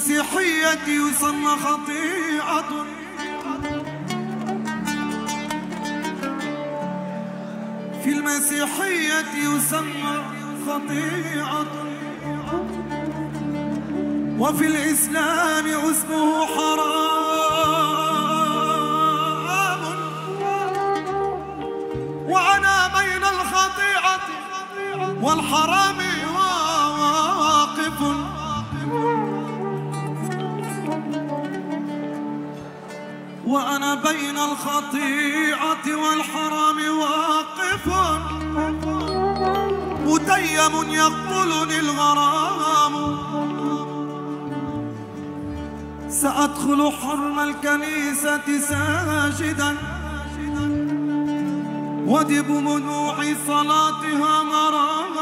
المسيحية يسمى خطيئة، في المسيحية يسمى خطيئة، وفي الإسلام اسمه حرام، وأنا بين الخطيئة والحرام واقف، وأنا بين الخطيئة والحرام واقف، متيم يقتلني الغرام، سأدخل حرم الكنيسة ساجدا، وبمنوع صلاتها مرام،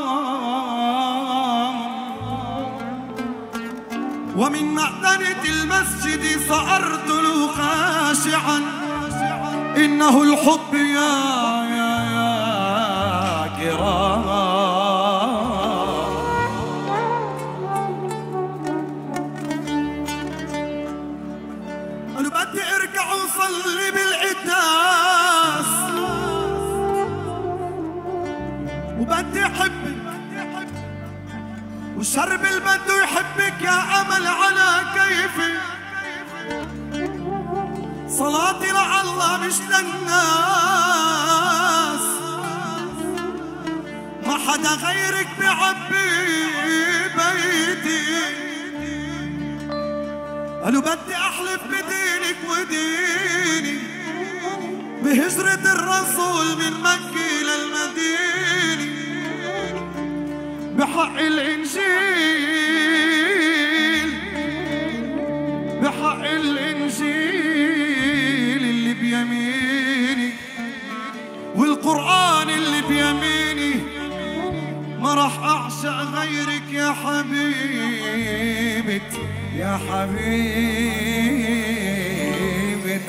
ومن معدنة المسجد سأرتل خاشعا، إنه الحب يا كرام. قالوا بدي ارجع وصلي بالقداس، وبدي احبك، والشرب اللي بده يحبك يا امل على كيفي، صلاتي لله مش للناس، ما حدا غيرك بعبي بيتي. قالوا بدي احلف بدينك وديني، بهجرة الرسول من مكة للمدينة، بحق الإنجيل، بحق الإنجيل اللي بيميني، والقرآن اللي بيميني، ما راح أعشق غيرك يا حبيبة، يا حبيبة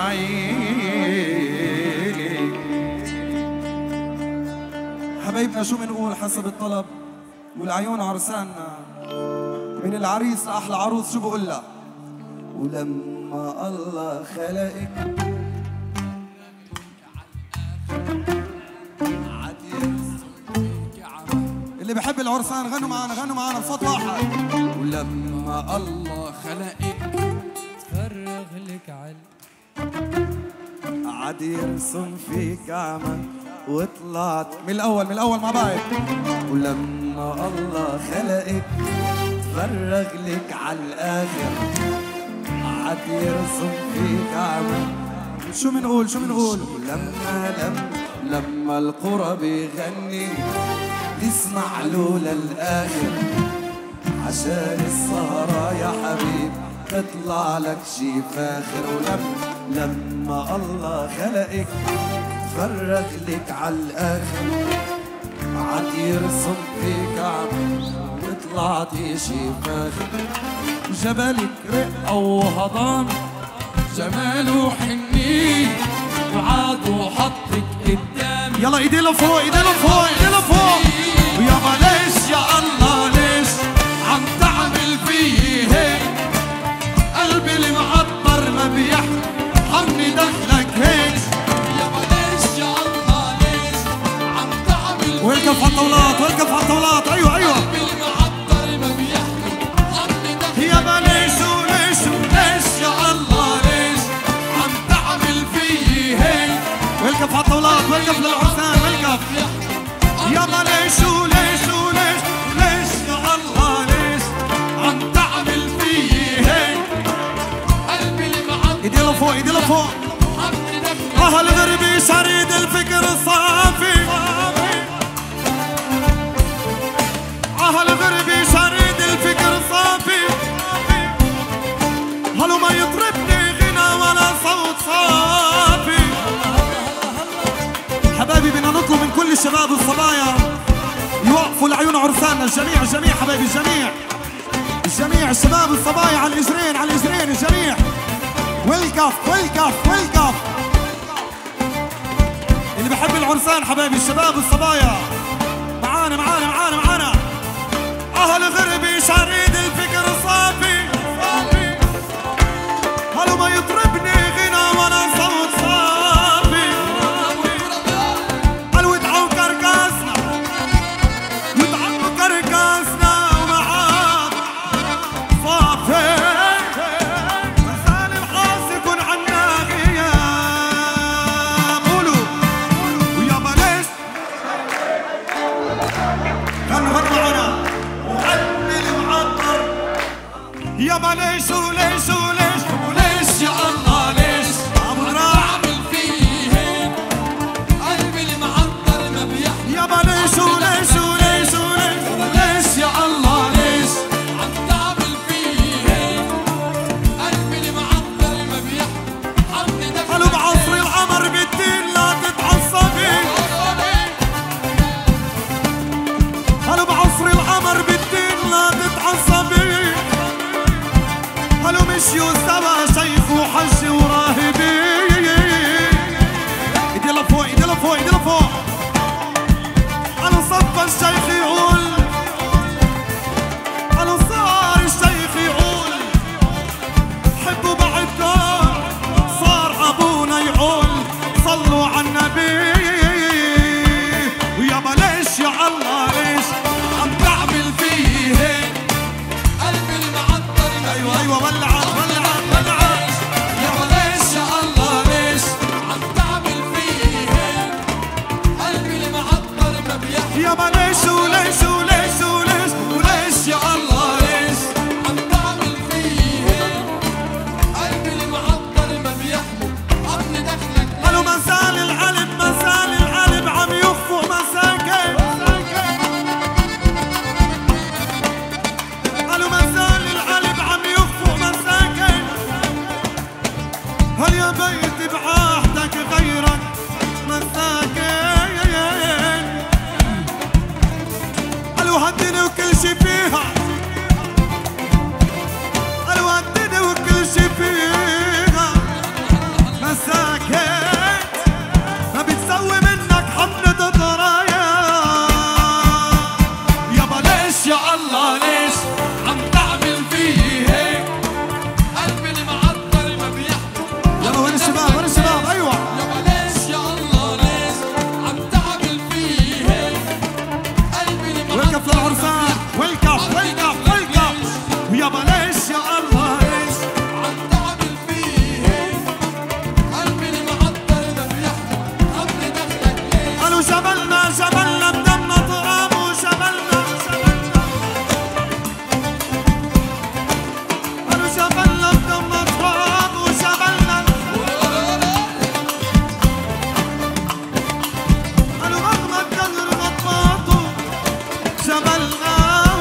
عيني. حبايبنا شو بنقول حسب الطلب والعيون عرساننا، من العريس لأحلى عروس شو بقول لها؟ ولما الله خلقك اللي بحب العرسان غنوا معنا، غنوا معنا بصوت واحد. ولما الله خلقك تفرغ لك عاد يرسم فيك عمى، وطلعت من الأول مع بعض. ولما الله خلقك تفرغ لك على الآخر، عاد يرسم فيك عمى. شو بنقول؟ لما القرى بيغني تسمع له للآخر، عشان السهرة يا حبيب تطلع لك شي فاخر. ولما الله خلقك فرغ لك على الآخر، عاد يرسم فيك عم وطلعتي شي فاخر. جبلك رقة وهضام، جمال وحنين، وعاد وحطك قدامي. يلا ايدي لفوق، ايدي لفوق، ايدي لفوق. ويابا ليش يا الله ليش عم تعمل فيي هيك؟ قلبي المعطر ما بيحمل حمي دخلك هيك. يابا ليش يا الله ليش عم تعمل فيي؟ واركب عالطاولات، واركب عالطاولات. ايوه ايوه. قلبي المعطر ما بيحمل حمي دخلك. يابا ليش وليش وليش يا الله ليش عم تعمل فيي هيك؟ واركب عالطاولات، واركب للعرسان، واركب. يابا ليش وليش وليش وليش يا الله ليش عم تعمل فيي هيك؟ قلبي المعطر ايدي لفوق، ايدي لفوق. حمي دخلك. الغربي شريد الفكر الصافي، الغربي شريد الفكر الصافي. هلو ما يطربني غنى ولا صوت صافي. حبايبي بدنا نطلب من كل الشباب والصبايا يوقفوا لعيون عرساننا، الجميع الجميع حبايبي، الجميع الجميع، الشباب والصبايا على الاجرين، على الاجرين الجميع. والقف والقف والقف. اللي بحب العرسان حبايبي، الشباب والصبايا معانا معانا معانا معانا. اهل غربي شريد الفكر صافي، لفوق ايدي لفوق. على صف الشيخ يقول، على صار الشيخ يقول حبوا بعدكم، صار ابونا يقول صلوا على النبي. ويابا ليش يا الله ليش عم تعمل فيه هيك؟ قلبي المعطر ايوه ايوه ولعت ولعت ولعت. يابا ليش يا الله ليش عم تعمل فيه هيك؟ قلبي المعطر ما بيحكي. يابا ليش وليش وليش وليش وليش يا الله ليش عم تعمل فيه هيك؟ قلبي المعطر ما بيحمل. عطني دخلك قالوا مسال العلب مسال العلب عم يخفوا مساكن. قالوا مسال العلب عم يخفوا مساكن. هل يا بيت بعهدك غيرك مساكن. قالوا هدني وكل شي فيها، قالوا هدني وكل شي فيها مساكن. ما بتسوي منك حملة ضرايا. يابا ليش يا الله ليش عم تعمل فيه هيك؟ قلبي المعطر ما بيحكي. يلا وين الشباب وين الشباب. ايوه يابا ليش يا الله ليش عم تعمل فيه هيك؟ قلبي المعطر والكف للعرسان والكف والكف والكف. ويابا ليش يا الله ليش عم تعمل فيه هيك؟ قلبي المعطر ما بيحكي. عطني دخلك ليش؟ قالوا جبلنا جبلنا بدمنا تراب وجبلنا. قالوا جبلنا بدمنا تراب وجبلنا. قالوا رغم الدهر غطاته جبلنا.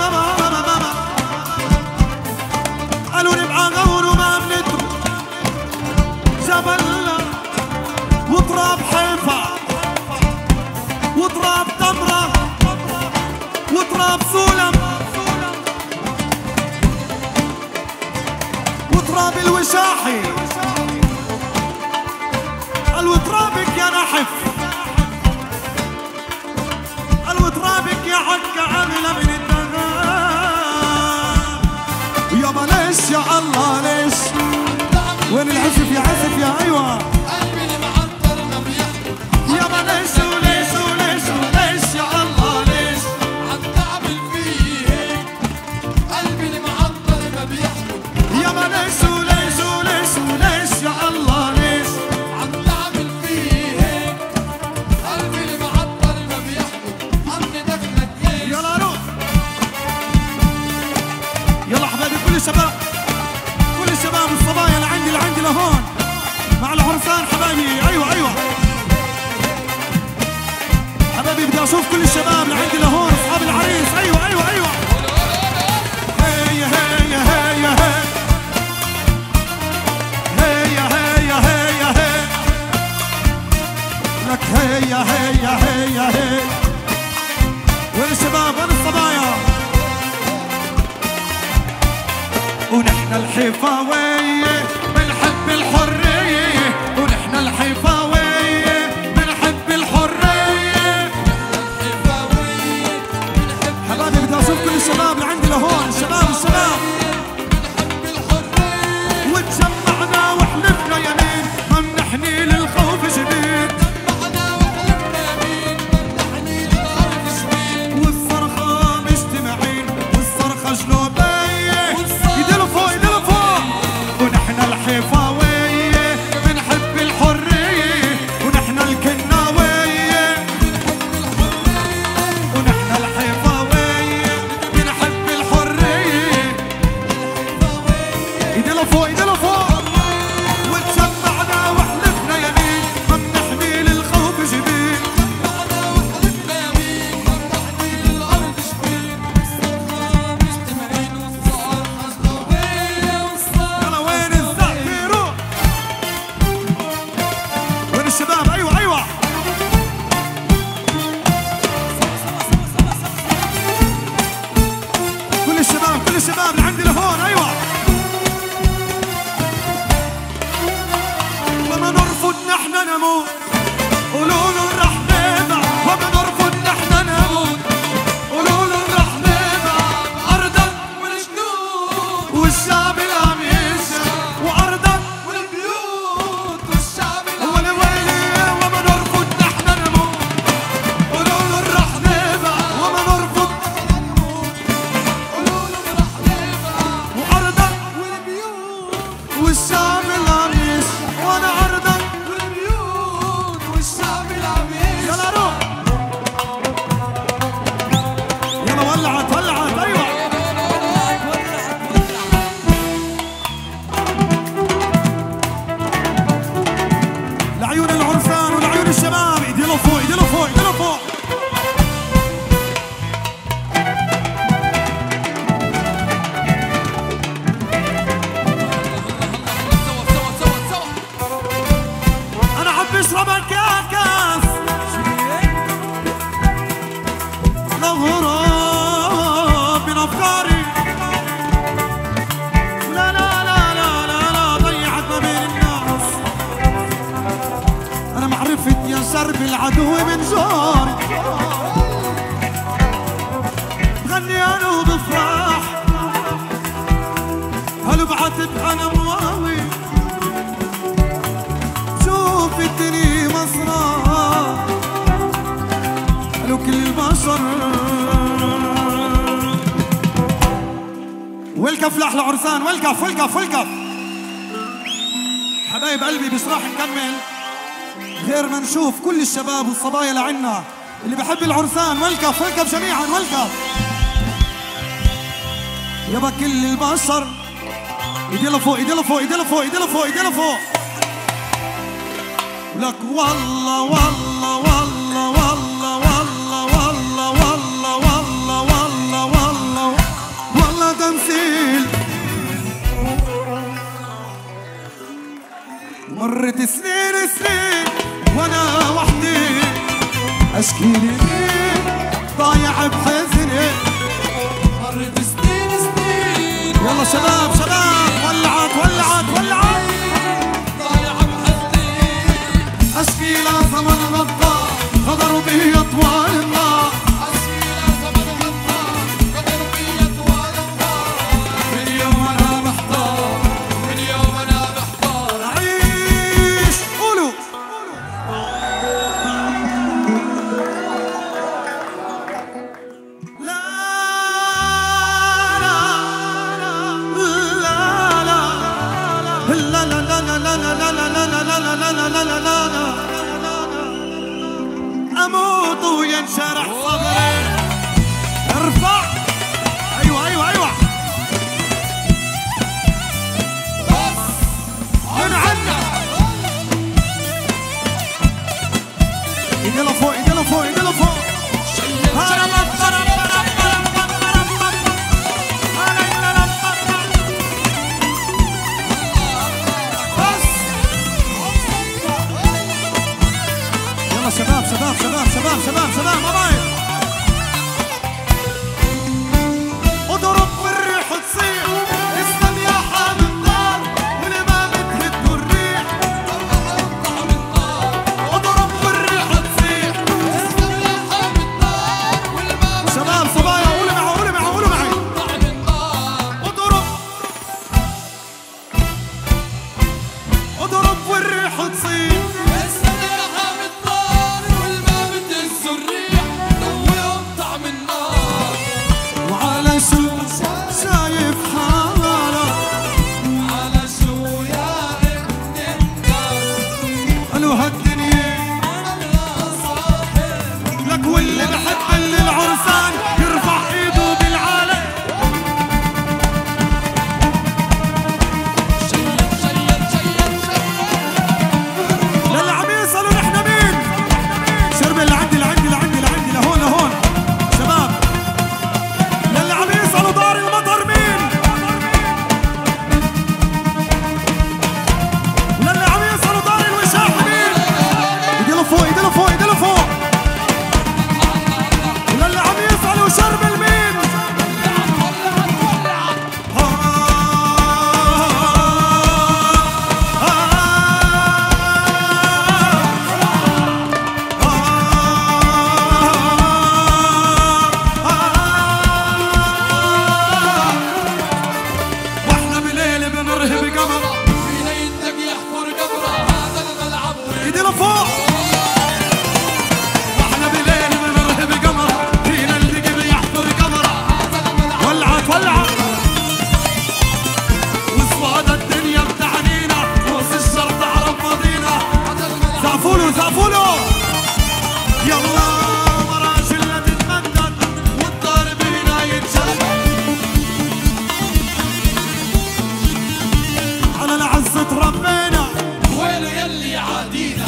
قالوا نبقى غور وما بندرو جبلنا. وتراب حيفا وتراب تمرة وتراب سولم وتراب الوشاحي. قالوا ترابك يا نحف، قالوا ترابك يا عكا عاملة من الدغام. ويابا ليش يا الله ليش وين العزف يا عزف يا ايوه. قلبي المعطر ما بيحكي. يابا ليش وليش وليش وليش يا الله ليش عم تعمل فيه هيك؟ قلبي المعطر ما بيحكي. يابا ليش وليش وليش وليش يا الله ليش عم تعمل فيه هيك؟ قلبي المعطر ما بيحكي. عطني دخلك ليش؟ يلا روح. يلا حبايبي كل الشباب كل الشباب الصبايا لعندي لعندي لهون مع العرسان حبايبي. ايوه ايوه حبايبي بدي اشوف كل الشباب لعندي لهون اصحاب العريس. ايوه ايوه ايوه هيا هيا هيا هيا هيا هيا هيا لك هيا هيا هيا هيا. وين الشباب وين الصبايا. ونحن الحفاوية بنحب الحرية. ونحن الحفاوية بنحب الحرية. حبايبي بدي اشوف كل الشباب اللي عندي لهون. الشباب الشباب بنحب الحرية. وتجمعنا وحلفنا يمين ما منحني للخوف جبين. جمعنا وحلفنا يمين ما منحني للخوف جبين. والصرخة مجتمعين والصرخة جنوبية. ايدي لفوق ايدي لفوق. ونحن يا شرب العدو من جوري غني انا وبفرح هلو بعتب انا مواوي شوف الدنيا مسرح هلو كل البشر والكف لاحلى عرسان والكف والكف والكف حبايب قلبي مش راح نكمل غير ما نشوف كل الشباب والصبايا لعنا اللي بحب العرسان والكف والكف جميعا والكف يابا كل البشر ايدي لفوق ايدي لفوق ايدي لفوق ايدي لفوق ايدي لفوق لك والله والله والله والله والله والله والله والله والله والله والله تمثيل مرت سنين سنين وانا وحدي اشكي لي ضايع بحزني مرت سنين سنين يلا شباب شباب ولعت ولعت ولعت ضايع بحزني اشكي لزمن غدار غدروا بي اطوال النار اشكي لزمن غدار غدروا بي اطوال النار من يوم انا محتار من يوم انا محتار عيش قولوا لا لا لا لا لا لا لا لا لا لا لا لا لا لا اموت وينشرح صدري ارفع ايوه ايوه ايوه من عنا ايدي لفوق ايدي لفوق ايدي لفوق يلا شباب شباب شباب شباب شباب شباب ماي اضرب بالريح تصيح اسلم يا حامل النار واللي ما بتهدوا الريح اضرب بالريح تصيح اسلم يا حامل النار واللي ما شباب صبايا قولوا معي قولوا معي قولوا معي بتطلع من النار اضرب اضرب والريح تصيح اسلم يا حامل النار واللي ما بتهز الريح دوم طعم النار وعلى شو شايف حالك على شو يا ابن الناس قالوا هالدنيا يا صاحب لك واللي بحب العرسان يرفع ايده بالعالم شيل شيل شيل شيل للي عم يسألوا نحن مين شرب اللي عندي لعندي لعندي لعندي لهون لهون شباب للي عم يسألوا دار المطر مين وللي عم يسألوا دار الوشاح مين ايدي لفوق ايدي لفوق ايدي لفوق وللي عم يسألوا شرب المين واحنا بليل بنرهب قمر فينا يدك يحفر قبره هذا الملعب ايدي لفوق واحنا بليل بنرهب قمر فينا الدقب يحفر قمر ولعت ولعت وسواد الدنيا بتعنينا وسط الشر تعرف ماضينا زعفولو زعفولو يلا ورا شلة تتمدد والضارب هنا يتشد على العزة ربنا ويله يلي عادينا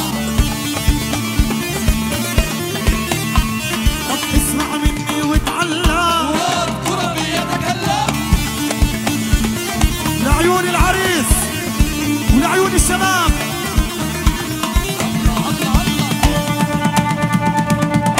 طب اسمع مني وتعلم واذكر بيتكلم لعيون العريس ولعيون الشباب الله الله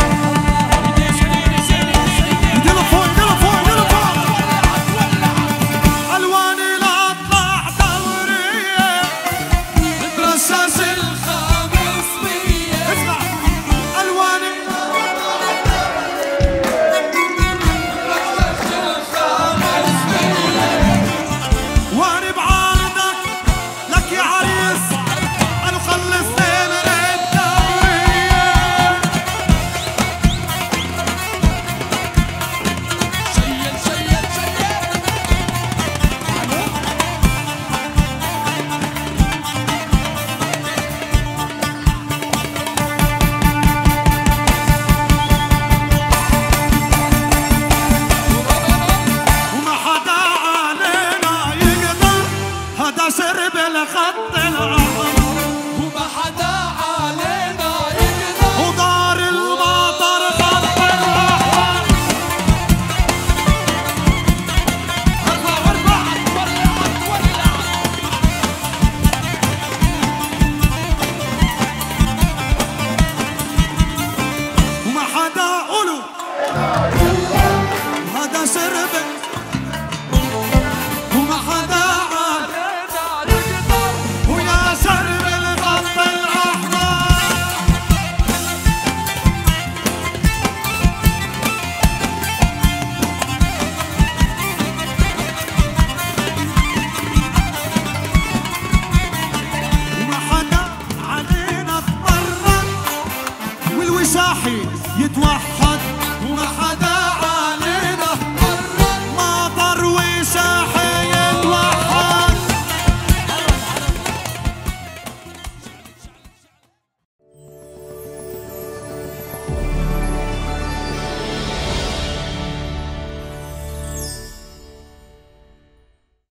ساحي يتوحد